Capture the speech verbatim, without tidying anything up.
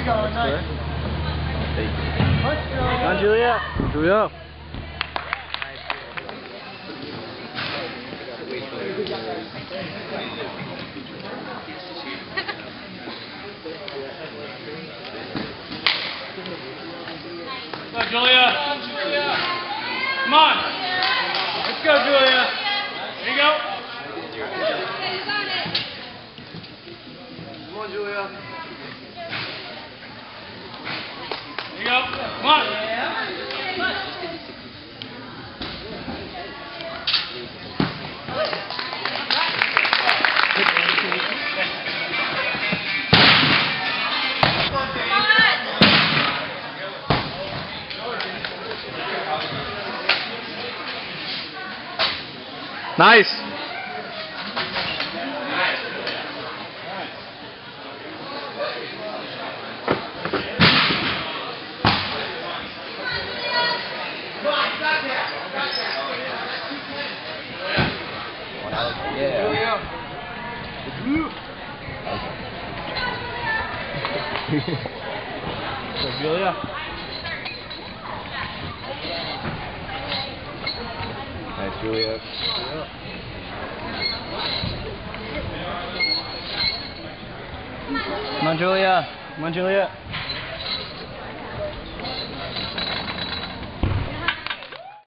going, nice. Come on, Julia. Julia. Go, Julia. Come on. Let's go, Julia. There you go. Come on, Julia. There you go. Come on. Nice. Yeah. So, Julia. Nice, Julia. Come on, Julia. Come on, Julia.